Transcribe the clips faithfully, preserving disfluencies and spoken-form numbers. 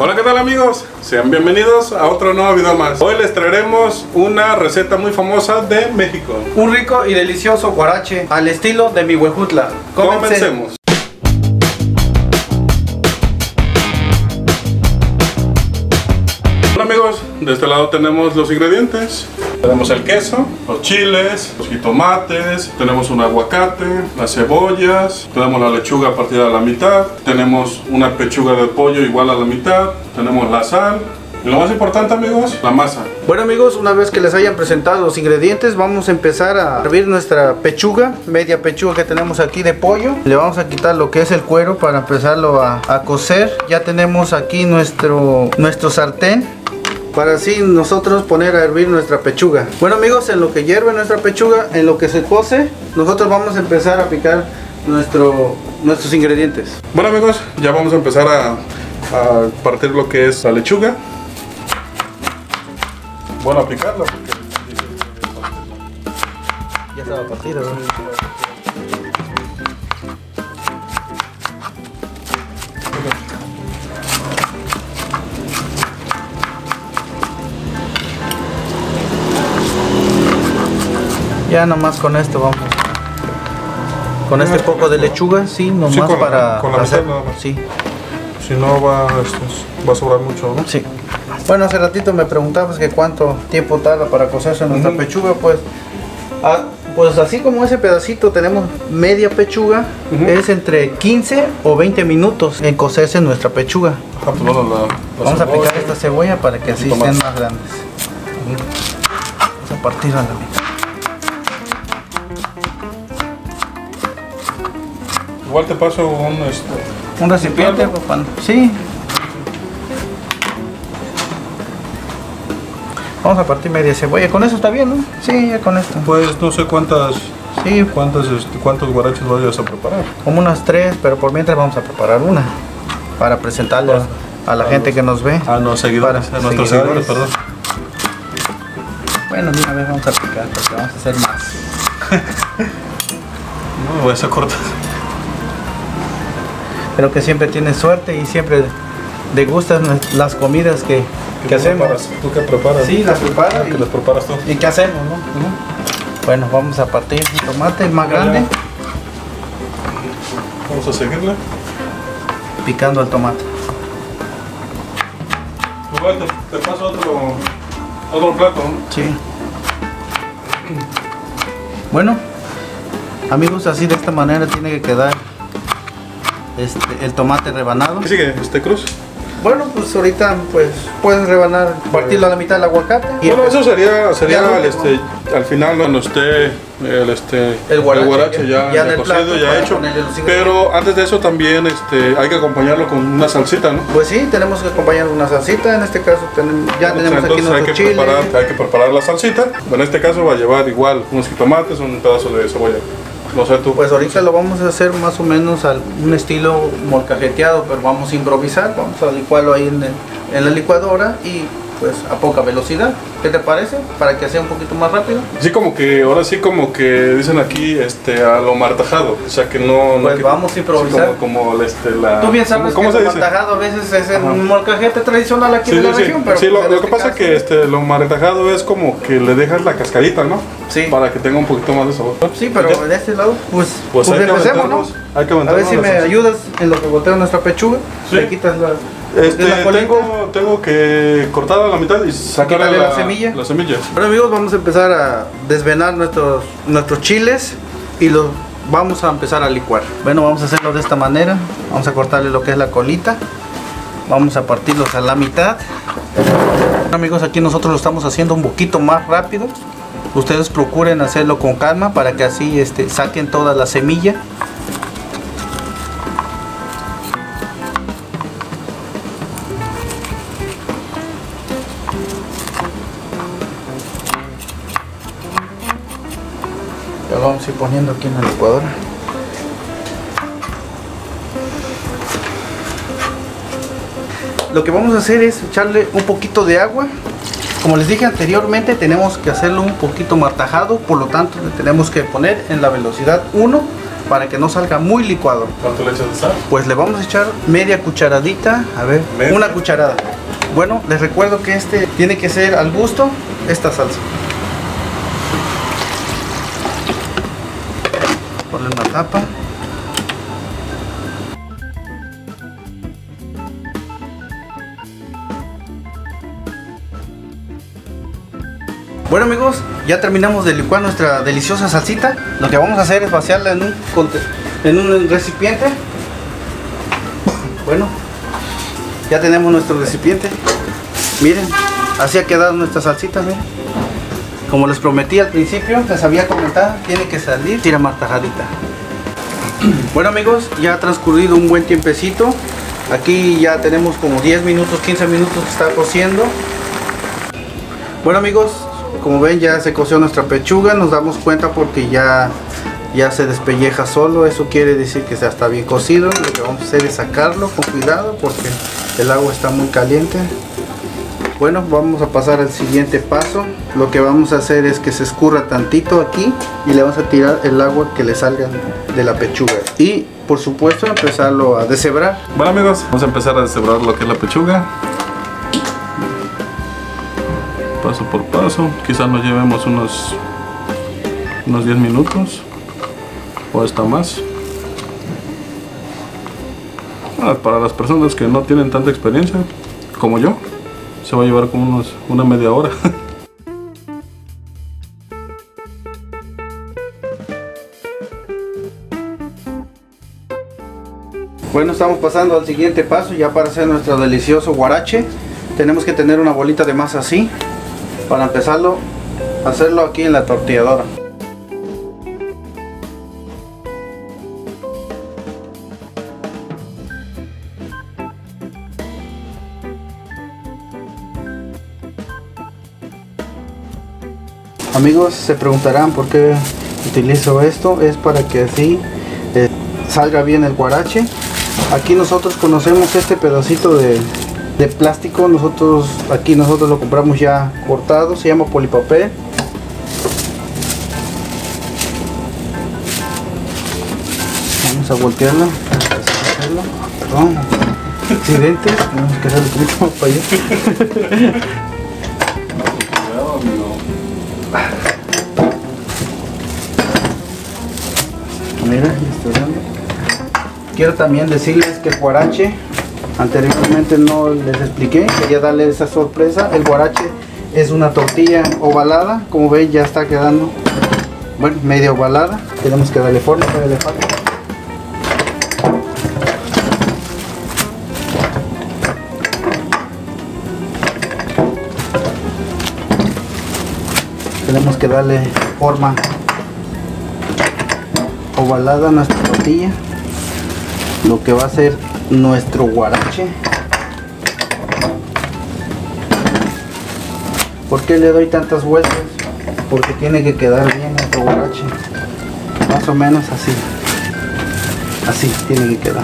Hola, ¿qué tal amigos? Sean bienvenidos a otro nuevo video más. Hoy les traeremos una receta muy famosa de México. Un rico y delicioso guarache al estilo de mi Huejutla. Comencemos. Hola amigos, de este lado tenemos los ingredientes. Tenemos el queso, los chiles, los jitomates, tenemos un aguacate, las cebollas, tenemos la lechuga partida a la mitad, tenemos una pechuga de pollo igual a la mitad, tenemos la sal y lo más importante amigos, la masa. Bueno amigos, una vez que les hayan presentado los ingredientes, vamos a empezar a hervir nuestra pechuga, media pechuga que tenemos aquí de pollo. Le vamos a quitar lo que es el cuero para empezarlo a, a cocer. Ya tenemos aquí nuestro, nuestro sartén para así nosotros poner a hervir nuestra pechuga. Bueno amigos, en lo que hierve nuestra pechuga, en lo que se cose, nosotros vamos a empezar a picar nuestro, nuestros ingredientes. Bueno amigos, ya vamos a empezar a, a partir lo que es la lechuga. Bueno, a picarla porque ya estaba partida, ¿no? Ya nomás con esto vamos. Con este poco de lechuga, sí, nomás sí, con para la, con la hacer, mitad nada más. sí. Si no va, esto, va a sobrar mucho, ¿no? Sí. Bueno, hace ratito me preguntabas que cuánto tiempo tarda para cocerse nuestra uh-huh. pechuga, pues, ah, pues así como ese pedacito tenemos media pechuga, uh-huh. es entre quince o veinte minutos en cocerse nuestra pechuga. Ajá, pues bueno, la, la vamos cebolla, a picar esta cebolla para que así estén más grandes. Uh-huh. Vamos a partir a la mitad. Igual te paso un, este, un recipiente, papá. Sí. Vamos a partir media cebolla. Con eso está bien, ¿no? Sí, ya con esto. Pues no sé cuántas, sí. cuántas, este, cuántos guaraches vayas a preparar. Como unas tres, pero por mientras vamos a preparar una para presentarle pues, a la a gente los, que nos ve. A los seguidores, para, a nuestros seguidores, seguidores, perdón. Bueno, mira, a ver, vamos a picar porque vamos a hacer más. No me voy a hacer corta. Creo que siempre tienes suerte y siempre degustas las comidas que, que hacemos. Preparas? ¿Tú qué preparas? Sí, las preparo. ¿Qué las preparas tú? ¿Y qué hacemos, no? Uh-huh. Bueno, vamos a partir el tomate más ya, grande. Vamos a seguirle. Picando el tomate. Igual te, te paso otro, otro plato, ¿no? Sí. Bueno, amigos, así de esta manera tiene que quedar Este, el tomate rebanado. ¿Qué sigue? ¿Este cruz? Bueno, pues ahorita pues puedes rebanar, partirlo a la mitad del aguacate. Y bueno, eso sería, sería al, este, al final cuando esté el, este, el guarache, el guarache ya, ya, ya cocido, ya hecho. Pero antes de eso también este, hay que acompañarlo con una salsita, ¿no? Pues sí, tenemos que acompañar una salsita. En este caso tenemos, ya tenemos entonces aquí nuestro hay que chile. Preparar, hay que preparar la salsita. En este caso va a llevar igual unos jitomates, un pedazo de cebolla. No sé tú. Pues ahorita lo vamos a hacer más o menos al un estilo molcajeteado, pero vamos a improvisar, vamos a licuarlo ahí en, el, en la licuadora y pues a poca velocidad. ¿Qué te parece? Para que sea un poquito más rápido. Sí, como que ahora sí como que dicen aquí este a lo martajado, o sea que no. Pues no que, vamos a improvisar. Sí, como, como este la. Tú bien sabes ¿cómo, cómo que se el dice? martajado a veces es en un molcajete tradicional aquí sí, de la sí, región, sí. pero sí, pues lo, lo este que pasa es que este lo martajado es como que le dejas la cascarita, ¿no? Sí. Para que tenga un poquito más de sabor. Sí, pero en este lado, pues, pues, pues hay empecemos, ¿no? Hay que a ver si me ayudas en lo que boteo nuestra pechuga. Sí. Le quitas la. Este, la tengo, tengo que cortarla a la mitad y sacarle la, la semilla. La semilla. Bueno amigos, vamos a empezar a desvenar nuestros, nuestros chiles y los vamos a empezar a licuar. Bueno, vamos a hacerlo de esta manera. Vamos a cortarle lo que es la colita. Vamos a partirlos a la mitad. Bueno, amigos, aquí nosotros lo estamos haciendo un poquito más rápido. Ustedes procuren hacerlo con calma para que así este, saquen toda la semilla. Ya lo vamos a ir poniendo aquí en la licuadora. Lo que vamos a hacer es echarle un poquito de agua. Como les dije anteriormente, tenemos que hacerlo un poquito martajado, por lo tanto le tenemos que poner en la velocidad uno para que no salga muy licuado. ¿Cuánto le echas de sal? Pues le vamos a echar media cucharadita, a ver, ¿Media? una cucharada. Bueno, les recuerdo que este tiene que ser al gusto, esta salsa. Ponle una tapa. Bueno amigos, ya terminamos de licuar nuestra deliciosa salsita. Lo que vamos a hacer es vaciarla en un, en un recipiente. Bueno, ya tenemos nuestro recipiente. Miren, así ha quedado nuestra salsita, miren. Como les prometí al principio, les había comentado, tiene que salir tira martajadita. Bueno amigos, ya ha transcurrido un buen tiempecito. Aquí ya tenemos como diez minutos, quince minutos que está cociendo. Bueno amigos, como ven ya se coció nuestra pechuga. Nos damos cuenta porque ya, ya se despelleja solo. Eso quiere decir que ya está bien cocido. Lo que vamos a hacer es sacarlo con cuidado porque el agua está muy caliente. Bueno, vamos a pasar al siguiente paso. Lo que vamos a hacer es que se escurra tantito aquí y le vamos a tirar el agua que le salga de la pechuga. Y por supuesto empezarlo a deshebrar. Bueno amigos, vamos a empezar a deshebrar lo que es la pechuga. Paso por paso, quizás nos llevemos unos unos diez minutos o hasta más. Ah, para las personas que no tienen tanta experiencia como yo, se va a llevar como unos, una media hora. Bueno, estamos pasando al siguiente paso ya para hacer nuestro delicioso guarache. Tenemos que tener una bolita de masa así para empezarlo a hacerlo aquí en la tortilladora. Amigos, se preguntarán por qué utilizo esto. Es para que así eh, salga bien el guarache. Aquí nosotros conocemos este pedacito de de plástico, nosotros aquí nosotros lo compramos ya cortado, se llama polipapel. Vamos a voltearlo, perdón, accidentes, tenemos que hacerlo un poquito más para allá. Mira, estoy dando. Quiero también decirles que el guarache, anteriormente no les expliqué, quería darle esa sorpresa. El guarache es una tortilla ovalada, como ven ya está quedando, bueno, medio ovalada. Tenemos que darle forma para el falta. Tenemos que darle forma ovalada a nuestra tortilla, lo que va a ser nuestro guarache. ¿Por qué le doy tantas vueltas? Porque tiene que quedar bien nuestro guarache, más o menos así, así tiene que quedar.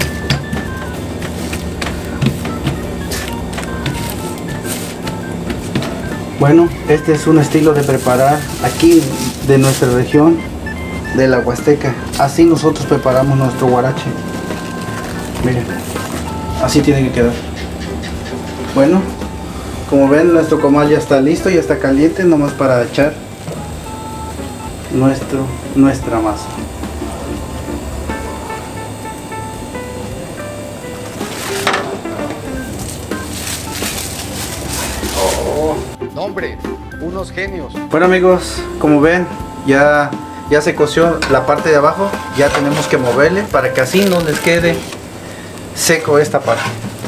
Bueno, este es un estilo de preparar aquí de nuestra región de la Huasteca. Así nosotros preparamos nuestro guarache. Miren, así tiene que quedar. Bueno, como ven, nuestro comal ya está listo, ya está caliente, nomás para echar nuestro, nuestra masa. Oh, hombre, unos genios. Bueno amigos, como ven, ya, ya se coció la parte de abajo. Ya tenemos que moverle para que así no les quede seco esta parte.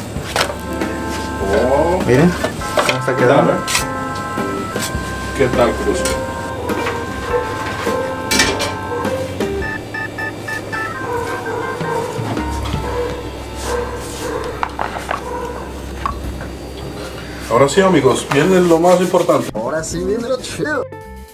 Oh. Miren cómo está quedando. ¿Qué tal, Cruz? Ahora sí amigos, viene lo más importante. Ahora sí viene lo chido.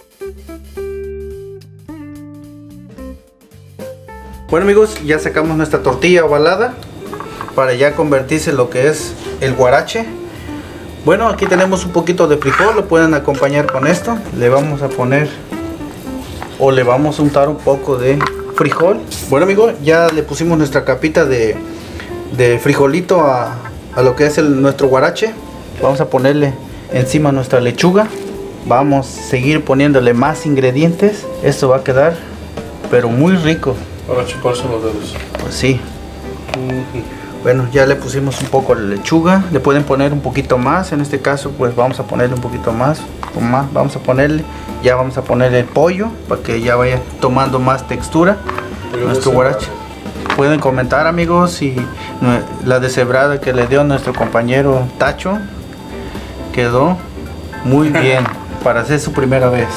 Bueno amigos, ya sacamos nuestra tortilla ovalada para ya convertirse en lo que es el guarache. Bueno, aquí tenemos un poquito de frijol, lo pueden acompañar con esto. Le vamos a poner o le vamos a untar un poco de frijol. Bueno amigos, ya le pusimos nuestra capita de, de frijolito a, a lo que es el, nuestro guarache. Vamos a ponerle encima nuestra lechuga. Vamos a seguir poniéndole más ingredientes. Esto va a quedar pero muy rico. Para chuparse los dedos. Pues sí. Uh-huh. Bueno, ya le pusimos un poco de lechuga. Le pueden poner un poquito más. En este caso pues vamos a ponerle un poquito más, más. Vamos a ponerle, ya vamos a ponerle el pollo para que ya vaya tomando más textura nuestro guarache. Pueden comentar amigos si la deshebrada que le dio nuestro compañero Tacho quedó muy bien para hacer su primera vez.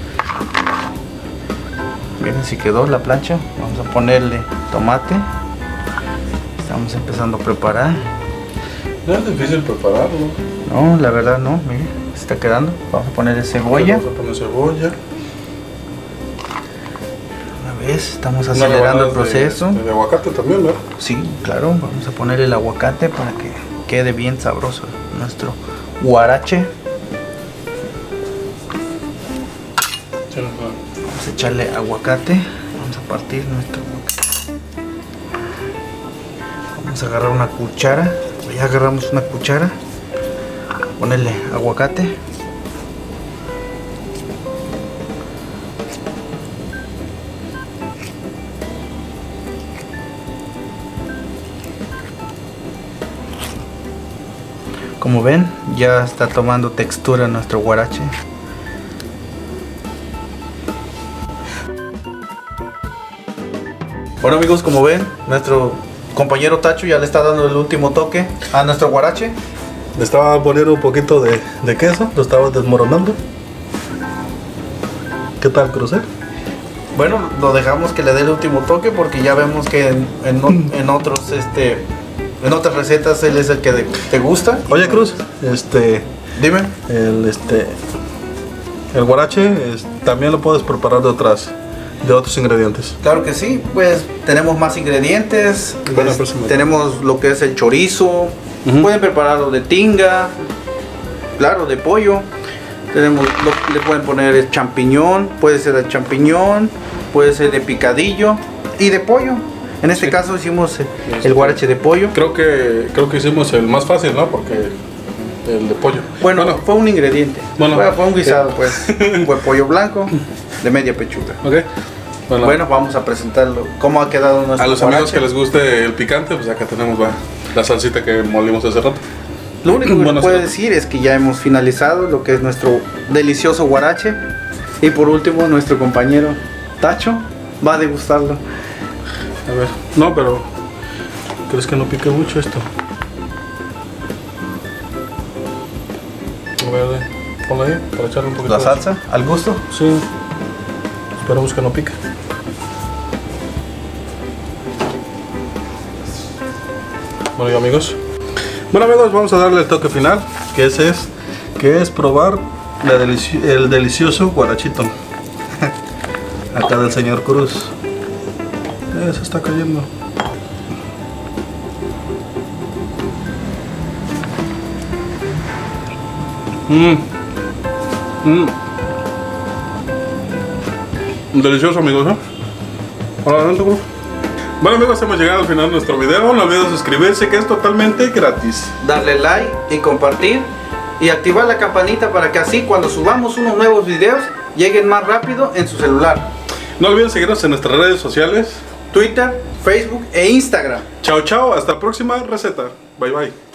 Miren si quedó la plancha. Vamos a ponerle tomate. Estamos empezando a preparar. No es difícil prepararlo. No, la verdad no, miren, se está quedando. Vamos a ponerle cebolla. Vamos a poner cebolla. Una vez, estamos acelerando el proceso. De, de aguacate también, ¿verdad? Sí, claro, vamos a ponerle el aguacate para que quede bien sabroso nuestro guarache. Vamos a echarle aguacate. Vamos a partir nuestro aguacate. Vamos a agarrar una cuchara. Ya agarramos una cuchara. Ponerle aguacate. Como ven, ya está tomando textura nuestro guarache. Bueno amigos, como ven, nuestro compañero Tacho ya le está dando el último toque a nuestro guarache. Le estaba poniendo un poquito de, de queso, lo estaba desmoronando. ¿Qué tal, Crucer? Bueno, lo dejamos que le dé el último toque porque ya vemos que en, en, en otros este en otras recetas él es el que de, te gusta. Oye Cruz, este dime. El este el guarache es, también lo puedes preparar de otras de otros ingredientes. Claro que sí, pues tenemos más ingredientes. Bueno, pues, tenemos lo que es el chorizo. Uh-huh. Pueden prepararlo de tinga, claro, de pollo. Tenemos, lo, le pueden poner el champiñón, puede ser de champiñón, puede ser de picadillo y de pollo. En este sí. caso hicimos el, el guarache de pollo. Creo que creo que hicimos el más fácil, ¿no? Porque el de pollo. Bueno, bueno fue un ingrediente. Bueno, fue, fue un guisado, sí. pues. Fue pollo blanco de media pechuga. Okay. Bueno, bueno, vamos a presentarlo. ¿Cómo ha quedado nuestro A los guarache? amigos que les guste el picante, pues acá tenemos la, la salsita que molimos hace rato. Lo único que bueno, puedo decir es que ya hemos finalizado lo que es nuestro delicioso guarache. Y por último, nuestro compañero Tacho va a degustarlo. A ver, no, pero ¿crees que no pique mucho esto? A ver, ponlo ahí para echarle un poquito. ¿La salsa? De... ¿Al gusto? Sí. Esperamos que no pique. Bueno, y amigos. Bueno amigos, vamos a darle el toque final, que ese es, que es probar la delici el delicioso guarachito. Acá del señor Cruz. Eh, se está cayendo. Mmm. Mmm. Delicioso amigos, ¿eh? Hola, adelante, Cruz. Bueno amigos, hemos llegado al final de nuestro video. No olviden suscribirse, que es totalmente gratis. Darle like y compartir y activar la campanita para que así cuando subamos unos nuevos videos lleguen más rápido en su celular. No olviden seguirnos en nuestras redes sociales: Twitter, Facebook e Instagram. Chao chao, hasta la próxima receta. Bye bye.